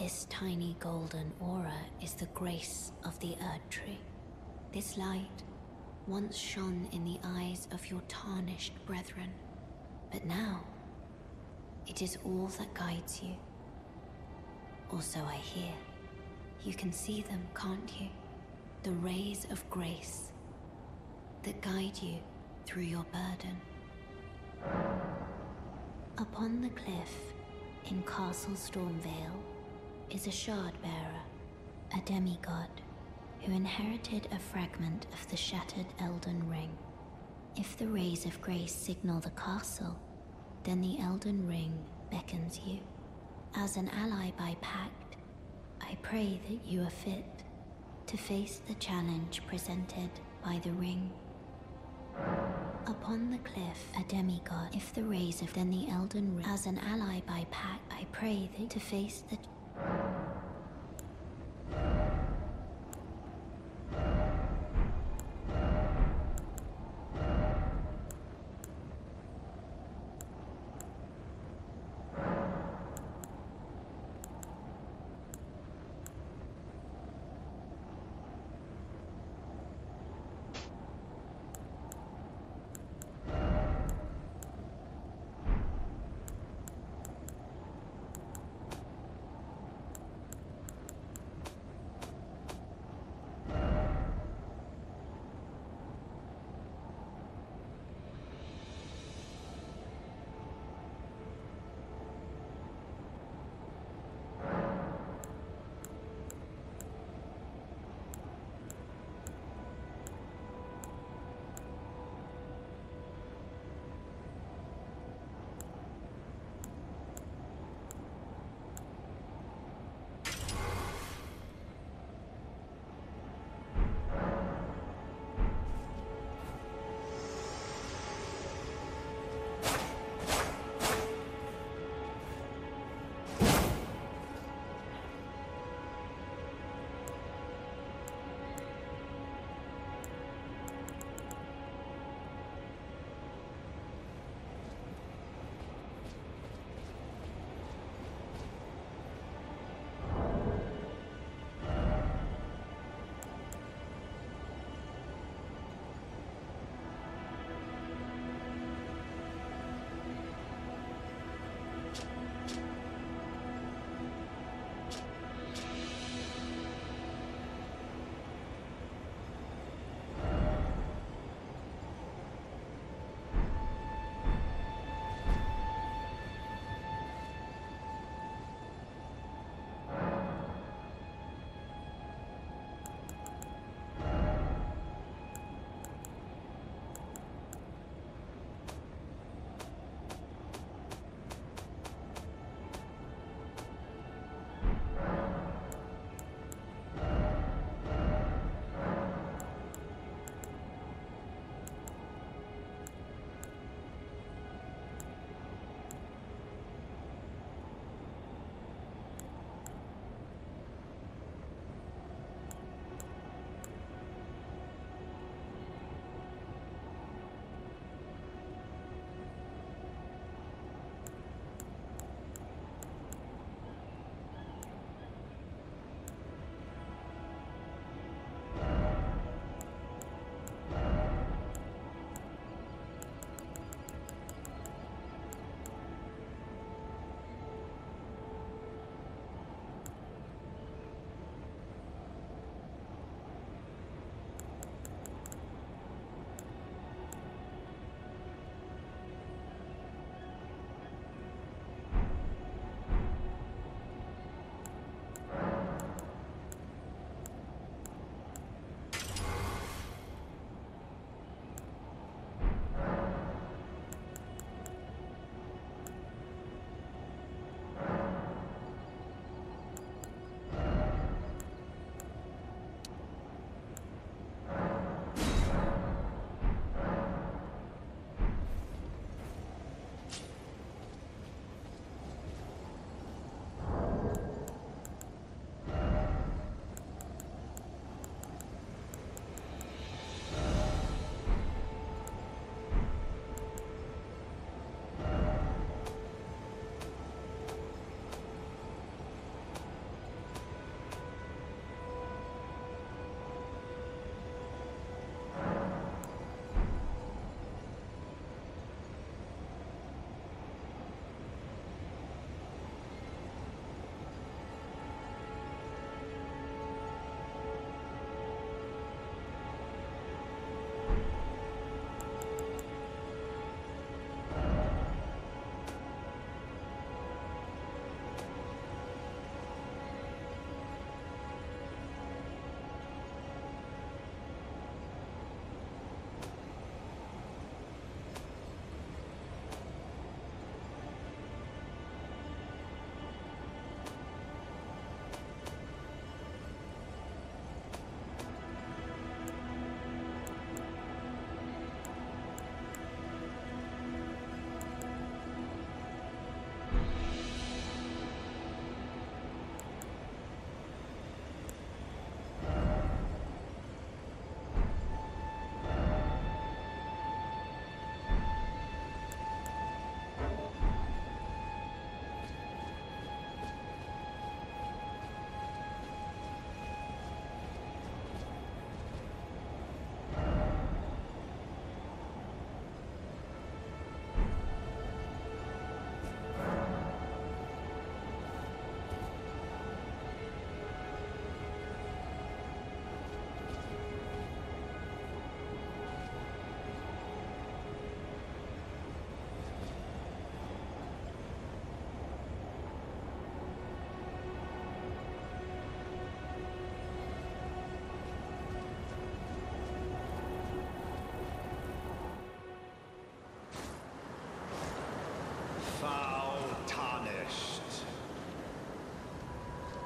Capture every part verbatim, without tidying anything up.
This tiny golden aura is the grace of the Erd Tree. This light once shone in the eyes of your tarnished brethren, but now it is all that guides you. Or so I hear. You can see them, can't you? The rays of grace that guide you through your burden. Upon the cliff in Castle Stormvale is a Shardbearer, a demigod who inherited a fragment of the shattered Elden Ring. If the rays of grace signal the castle, then the Elden Ring beckons you. As an ally by pact, I pray that you are fit to face the challenge presented by the ring. Upon the cliff, a demigod, if the rays of then the Elden Ring. As an ally by pact, I pray that to face the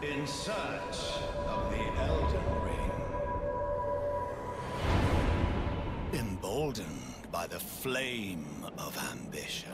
In search of the Elden Ring. Emboldened by the flame of ambition.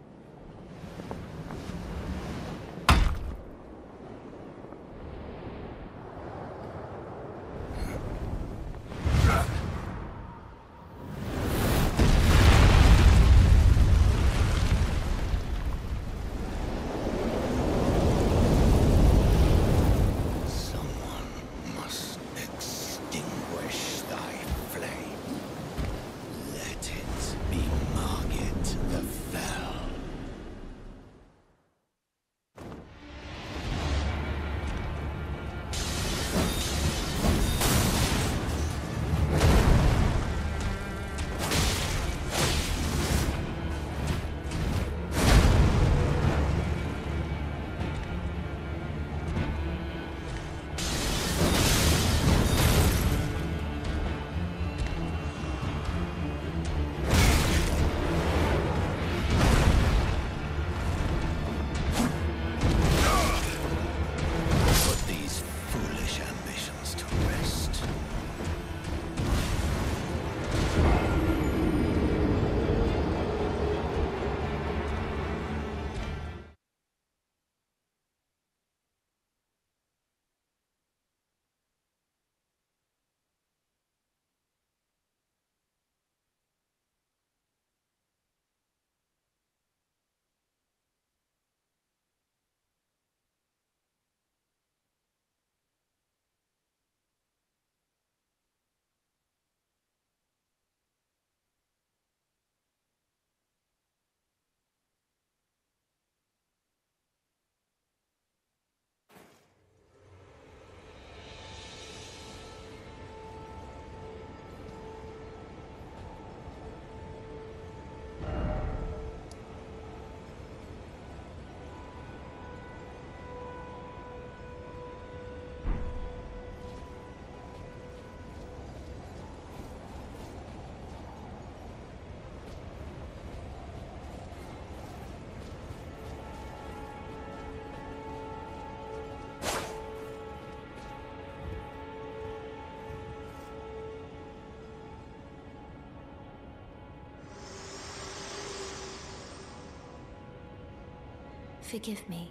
Forgive me.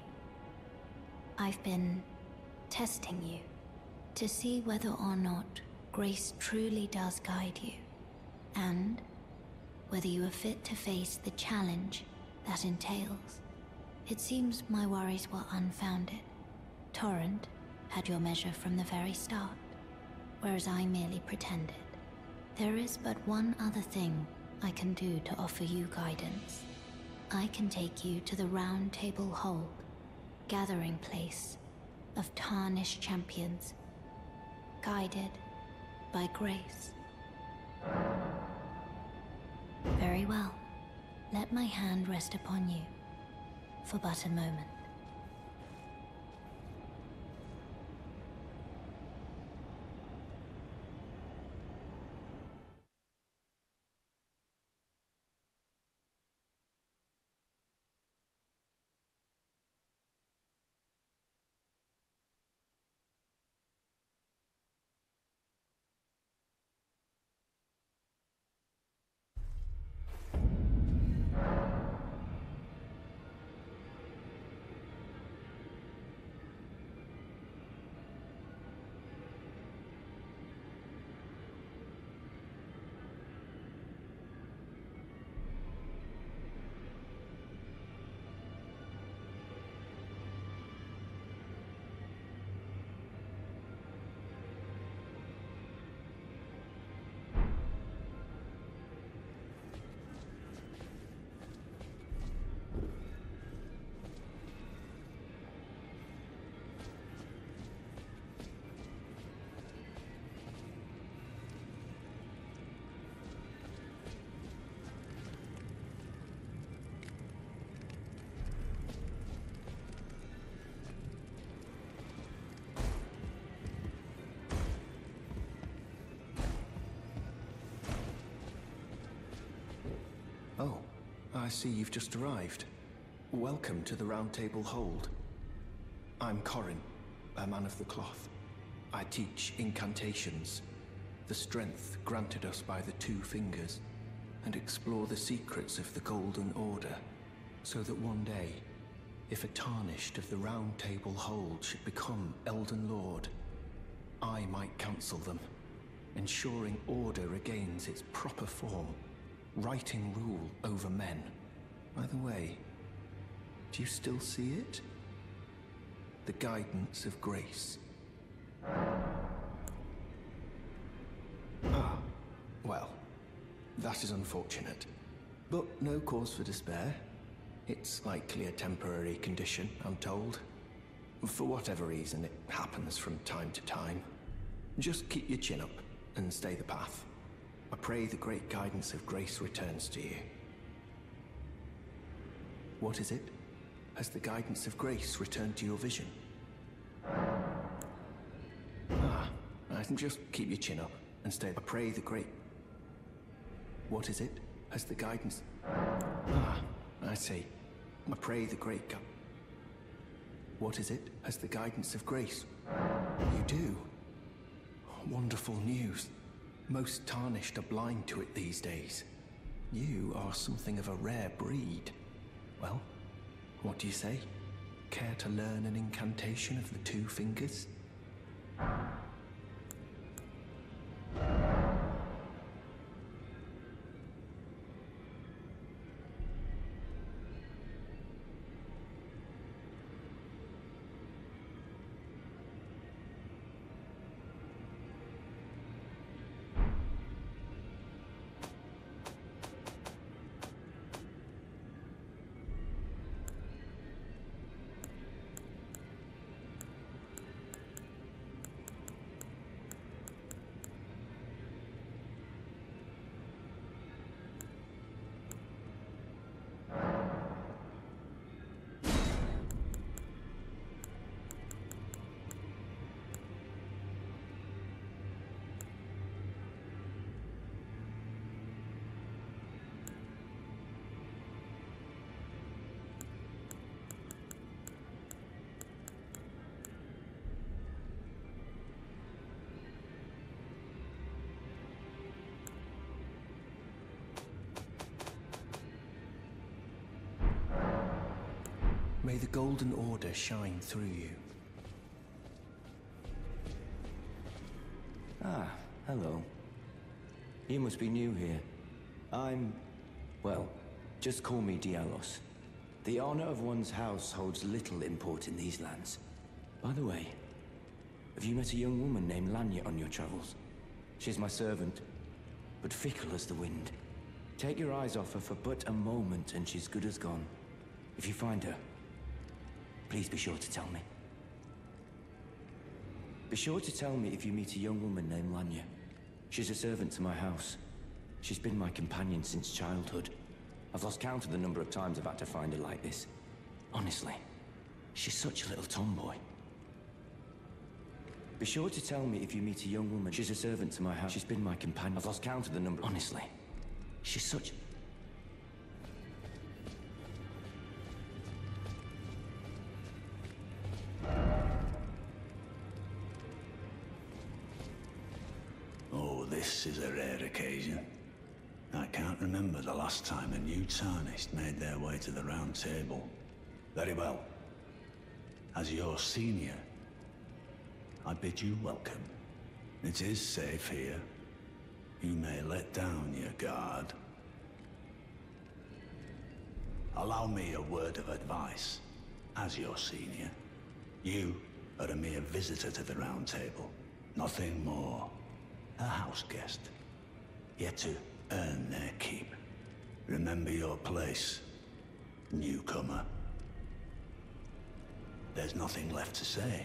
I've been testing you to see whether or not grace truly does guide you, and whether you are fit to face the challenge that entails. It seems my worries were unfounded. Torrent had your measure from the very start, whereas I merely pretended. There is but one other thing I can do to offer you guidance. I can take you to the Round Table Hold, gathering place of tarnished champions, guided by grace. Very well. Let my hand rest upon you for but a moment. Oh, I see you've just arrived. Welcome to the Round Table Hold. I'm Corrin, a man of the cloth. I teach incantations, the strength granted us by the Two Fingers, and explore the secrets of the Golden Order, so that one day, if a Tarnished of the Round Table Hold should become Elden Lord, I might counsel them, ensuring order regains its proper form, righting rule over men. By the way, do you still see it? The guidance of grace. Ah, well, that is unfortunate. But no cause for despair. It's likely a temporary condition, I'm told. For whatever reason, it happens from time to time. Just keep your chin up and stay the path. I pray the great guidance of grace returns to you. What is it? Has the guidance of grace returned to your vision? Ah, I can just keep your chin up and stay. I pray the great... What is it? Has the guidance... Ah, I see. I pray the great gu... What is it? Has the guidance of grace... You do? Wonderful news. Most Tarnished are blind to it these days. You are something of a rare breed. Well, what do you say? Care to learn an incantation of the Two Fingers? May the Golden Order shine through you. Ah, hello. You must be new here. I'm... well, just call me Diallos. The honor of one's house holds little import in these lands. By the way, have you met a young woman named Lanya on your travels? She's my servant, but fickle as the wind. Take your eyes off her for but a moment and she's good as gone. If you find her, please be sure to tell me. Be sure to tell me if you meet a young woman named Lanya. She's a servant to my house. She's been my companion since childhood. I've lost count of the number of times I've had to find her like this. Honestly, she's such a little tomboy. Be sure to tell me if you meet a young woman. She's a servant to my house. She's been my companion. I've lost count of the number. Honestly, she's such... This is a rare occasion. I can't remember the last time a new Tarnished made their way to the Round Table. Very well. As your senior, I bid you welcome. It is safe here. You may let down your guard. Allow me a word of advice. As your senior, you are a mere visitor to the Round Table. Nothing more. A house guest, yet to earn their keep. Remember your place, newcomer. There's nothing left to say.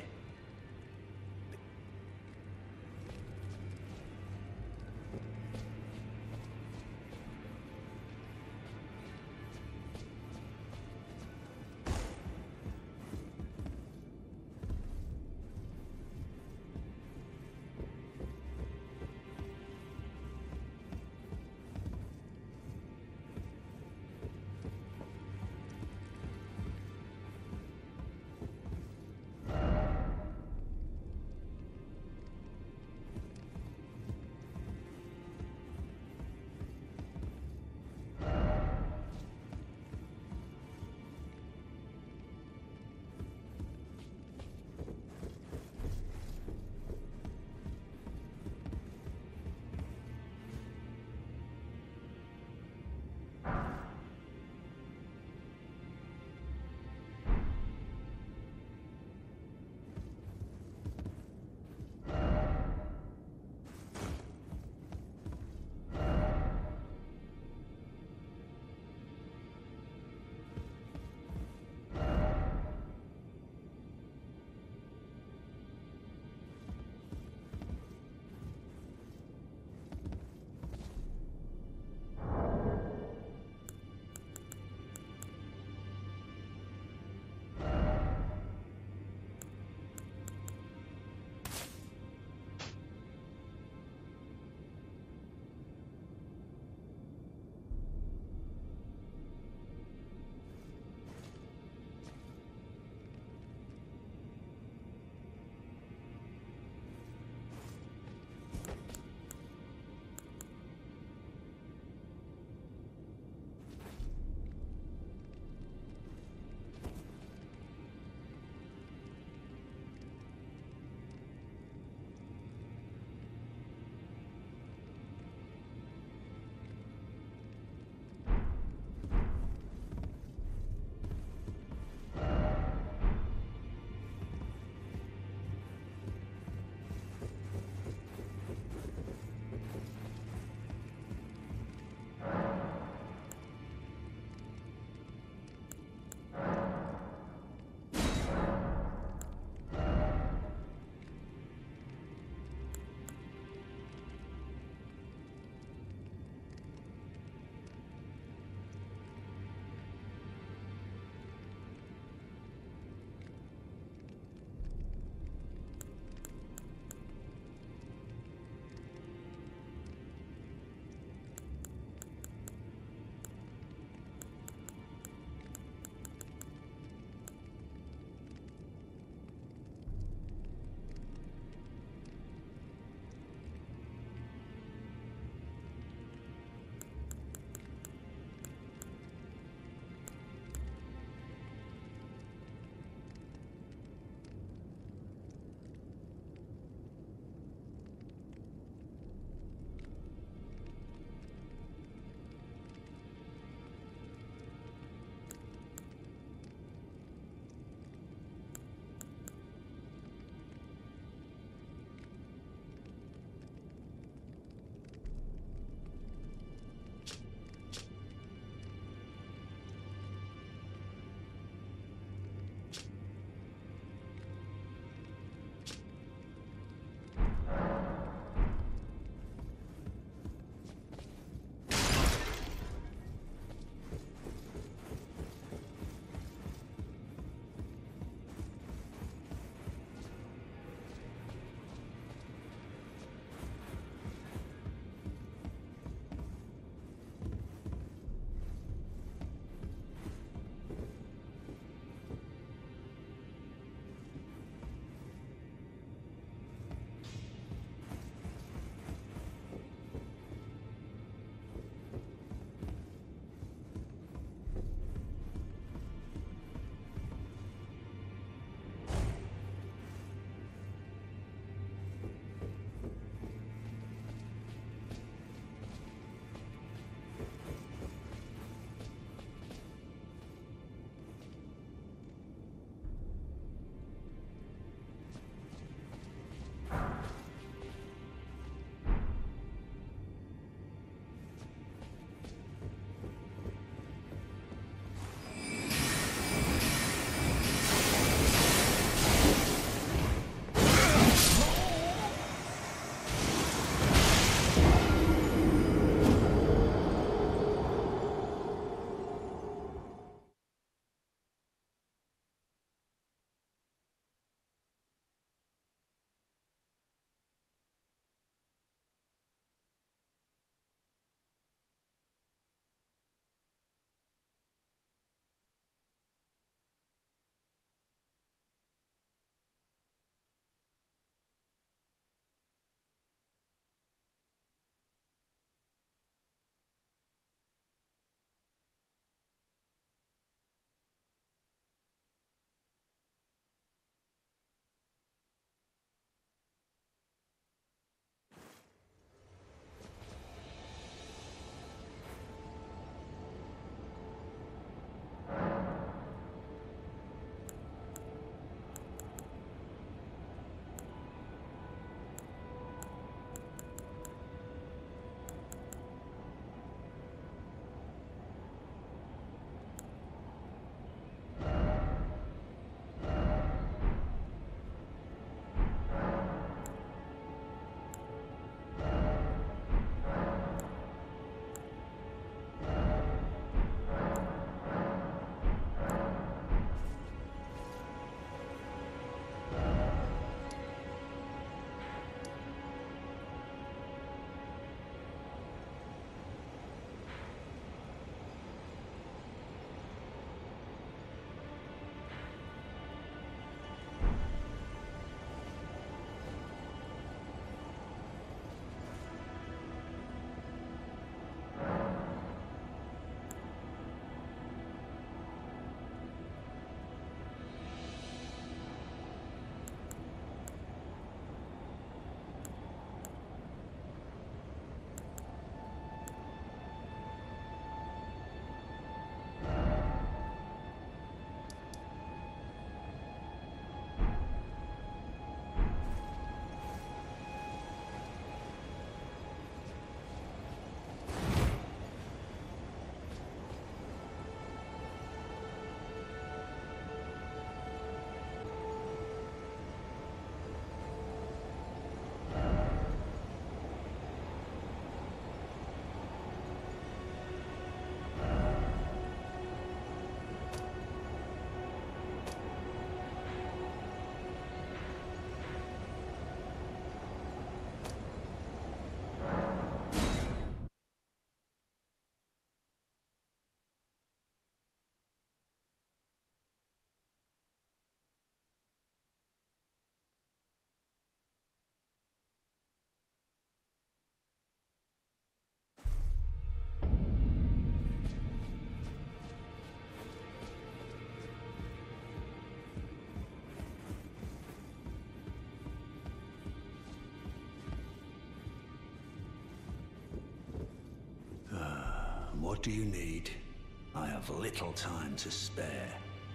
What do you need? I have little time to spare.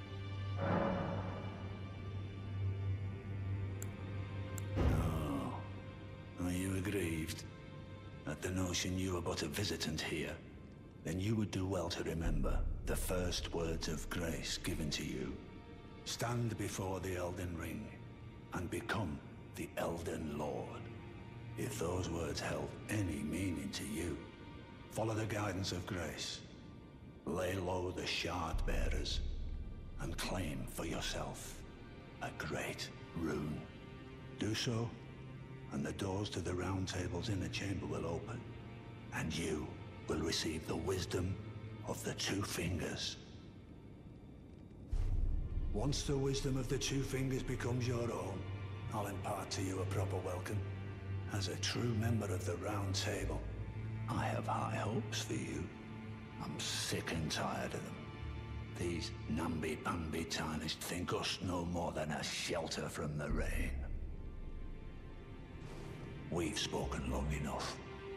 Oh, are you aggrieved at the notion you are but a visitant here? Then you would do well to remember the first words of grace given to you. Stand before the Elden Ring and become the Elden Lord. If those words held any meaning to you, follow the guidance of grace. Lay low the shard bearers and claim for yourself a great rune. Do so, and the doors to the Round Table's inner chamber will open, and you will receive the wisdom of the Two Fingers. Once the wisdom of the Two Fingers becomes your own, I'll impart to you a proper welcome. As a true member of the Round Table, I have high hopes for you. I'm sick and tired of them. These namby-pamby tarnished think us no more than a shelter from the rain. We've spoken long enough.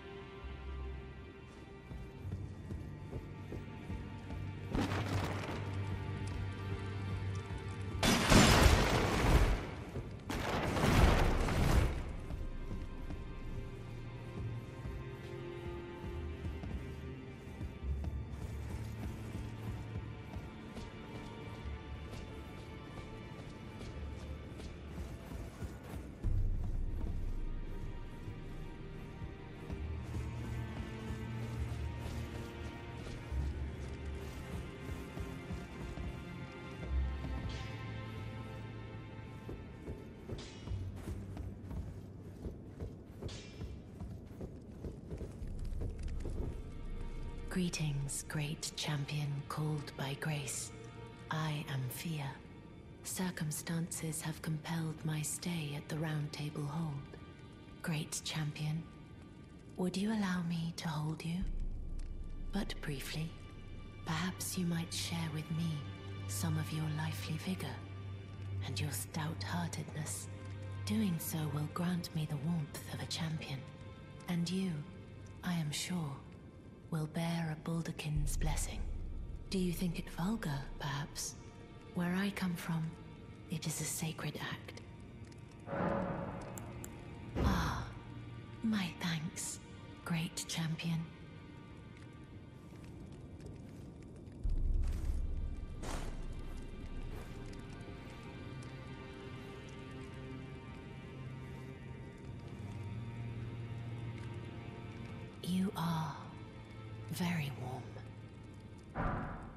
Greetings, great champion called by grace. I am Fia. Circumstances have compelled my stay at the Round Table Hold. Great champion, would you allow me to hold you? But briefly, perhaps you might share with me some of your lively vigor and your stout-heartedness. Doing so will grant me the warmth of a champion, and you, I am sure, will bear a Baldakin's blessing. Do you think it vulgar, perhaps? Where I come from, it is a sacred act. Ah, my thanks, great champion. You are very warm.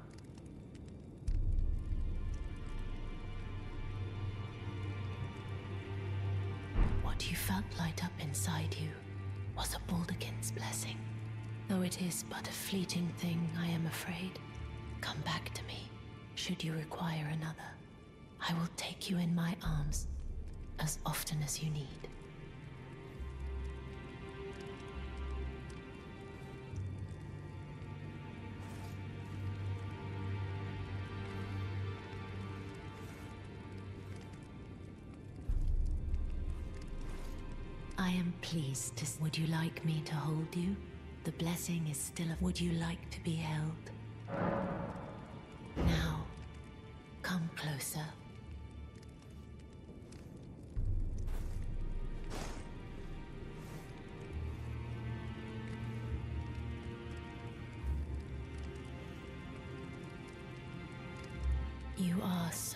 What you felt light up inside you was a Baldakin's blessing. Though it is but a fleeting thing, I am afraid. Come back to me, should you require another. I will take you in my arms as often as you need. I am pleased to... Would you like me to hold you? The blessing is still... Would you like to be held? Now, come closer. You are so...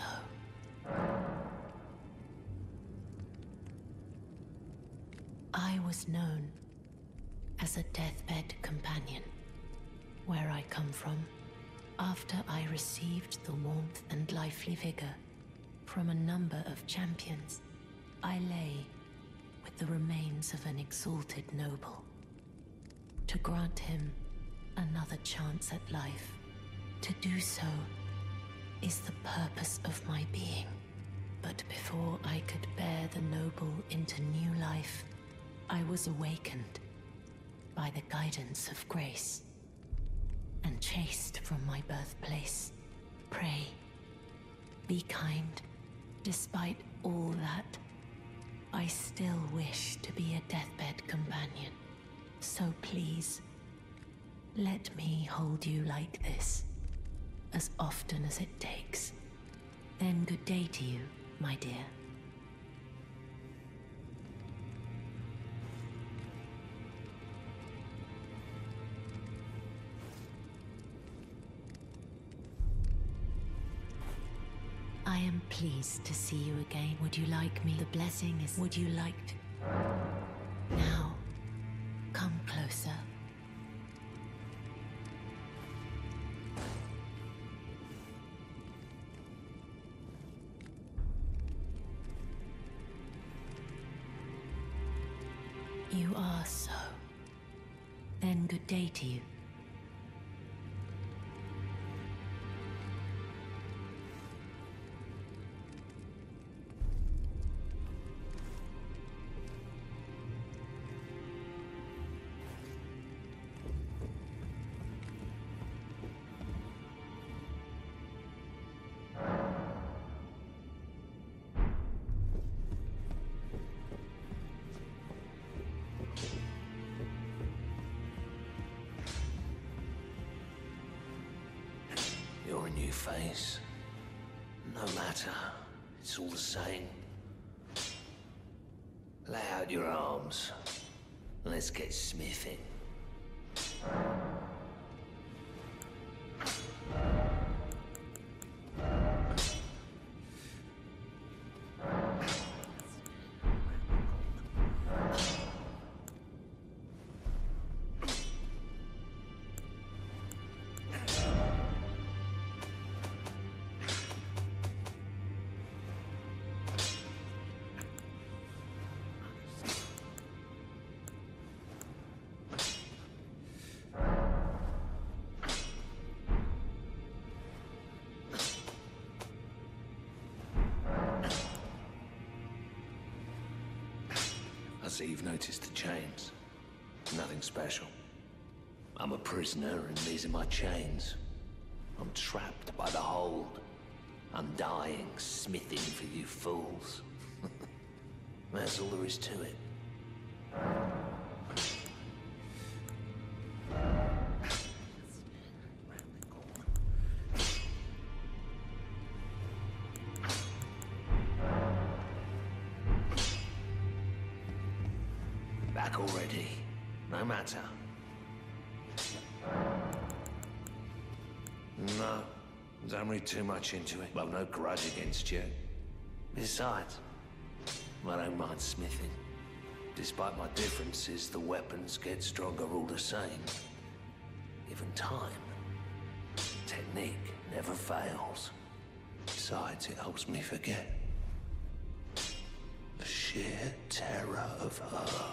I was known as a deathbed companion. Where I come from, after I received the warmth and lively vigor from a number of champions, I lay with the remains of an exalted noble. To grant him another chance at life, to do so is the purpose of my being. But before I could bear the noble into new life, I was awakened by the guidance of grace and chased from my birthplace. Pray, be kind. Despite all that, I still wish to be a deathbed companion. So please, Let me hold you like this, as often as it takes. Then good day to you, my dear. I am pleased to see you again. Would you like me? The blessing is... Would you like to... Now, come closer. You are so. Then good day to you. You're a new face. No matter, it's all the same. Lay out your arms. Let's get smithing. I see you've noticed the chains. Nothing special. I'm a prisoner and these are my chains. I'm trapped by the hold. I'm dying, smithing for you fools. That's all there is to it. Back already. No matter. No, don't read too much into it. I've no grudge against you. Besides, I don't mind smithing. Despite my differences, the weapons get stronger all the same. Given time, technique never fails. Besides, it helps me forget the sheer terror of her.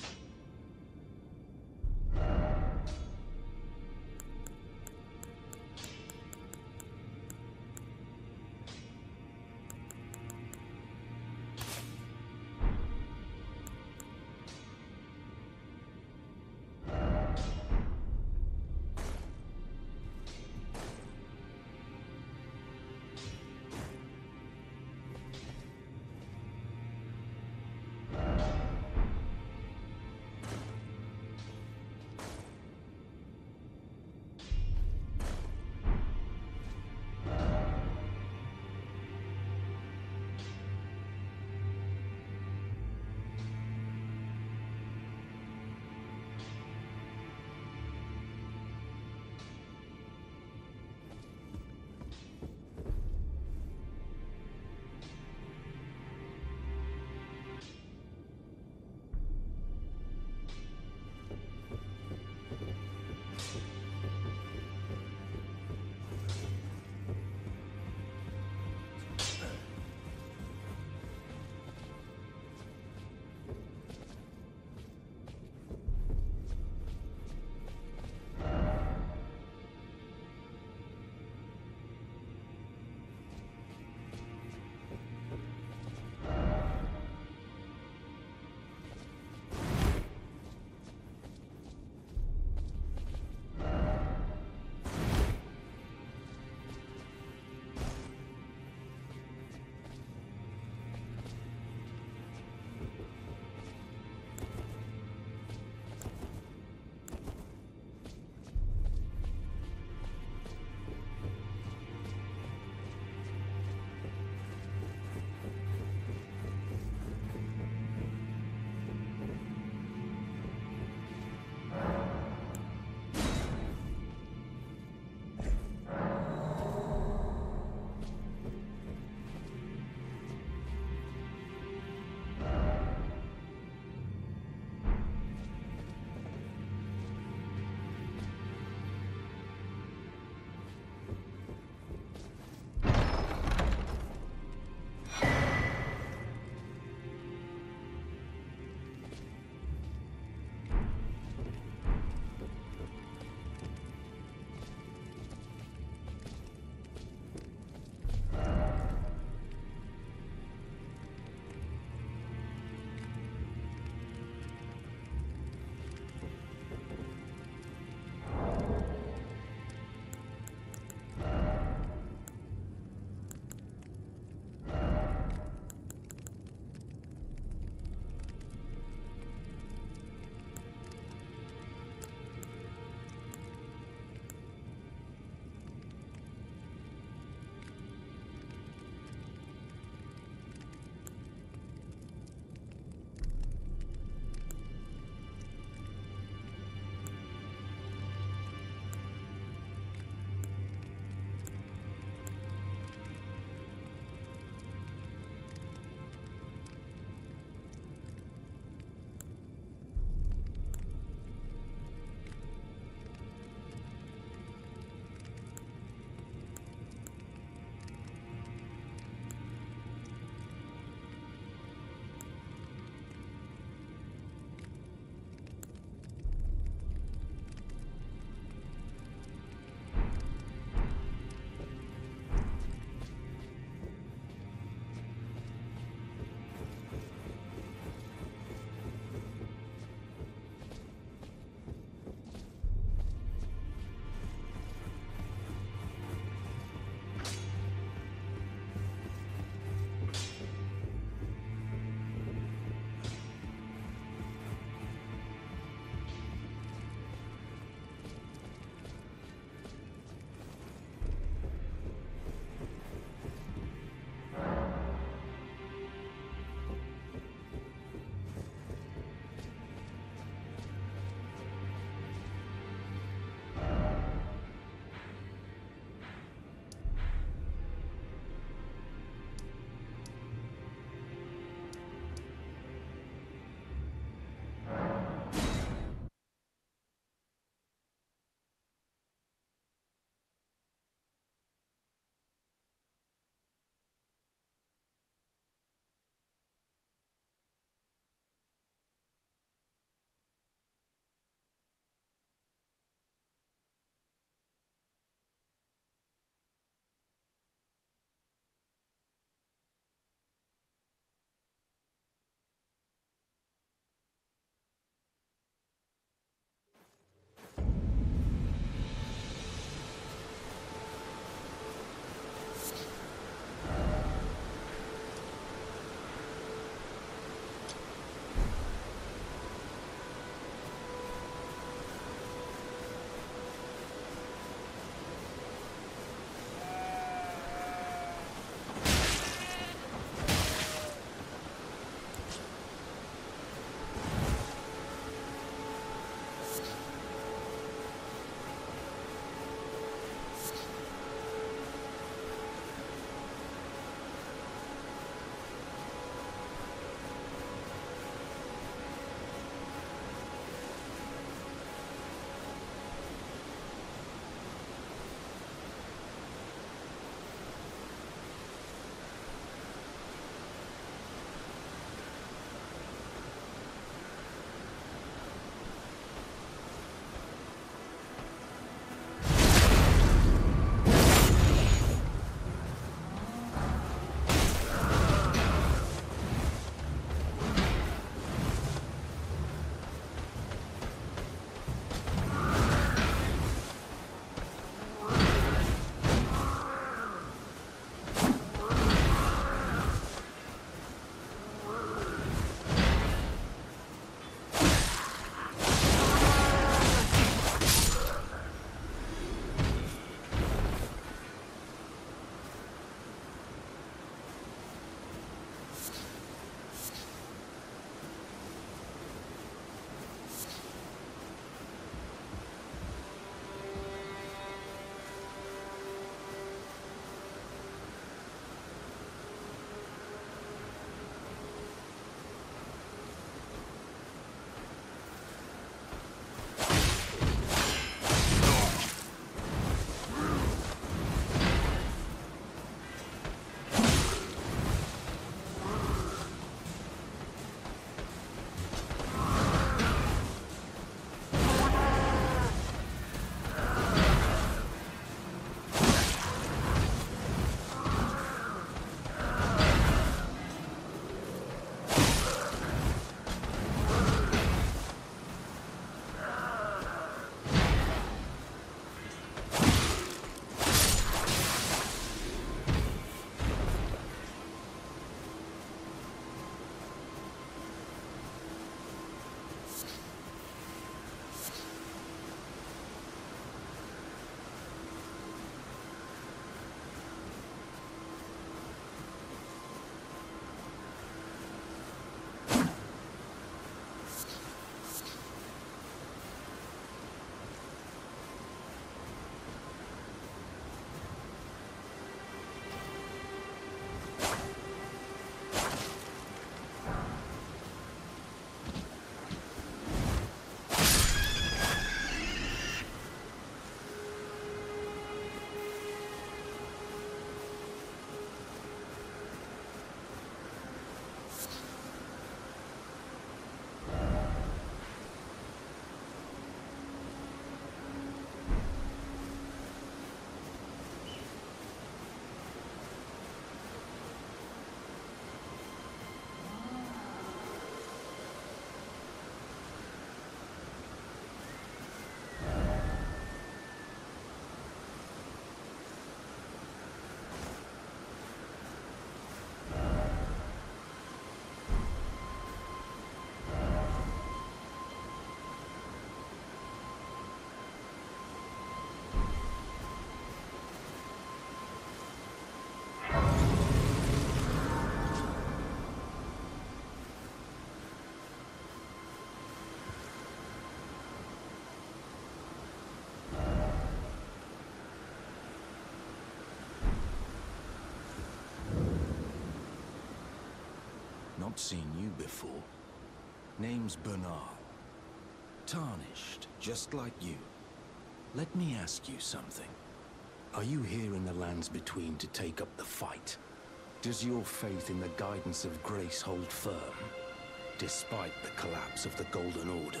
Not seen you before. Name's Bernal. Tarnished, just like you. Let me ask you something. Are you here in the Lands Between to take up the fight? Does your faith in the guidance of grace hold firm, despite the collapse of the Golden Order?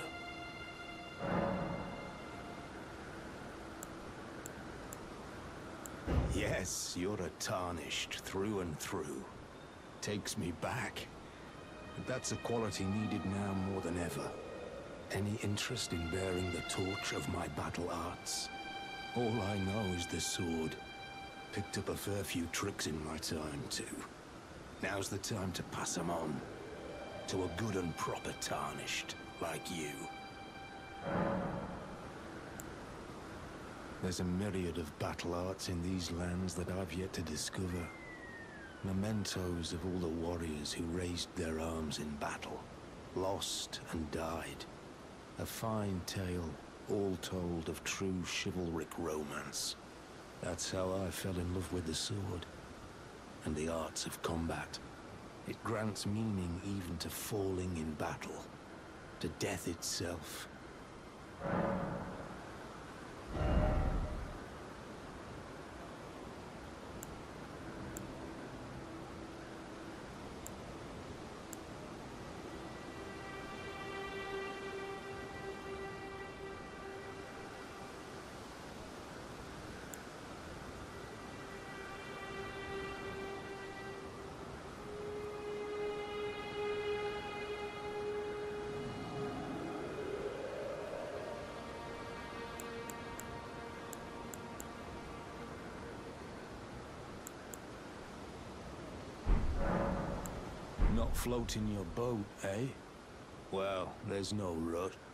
Yes, you're a Tarnished through and through. Takes me back. But that's a quality needed now more than ever. Any interest in bearing the torch of my battle arts? All I know is the sword. Picked up a fair few tricks in my time, too. Now's the time to pass them on. To a good and proper Tarnished, like you. There's a myriad of battle arts in these lands that I've yet to discover. Mementos of all the warriors who raised their arms in battle. Lost and died. A fine tale, all told of true chivalric romance. That's how I fell in love with the sword, and the arts of combat. It grants meaning even to falling in battle, to death itself. Not floating your boat, eh? Well, there's no rush.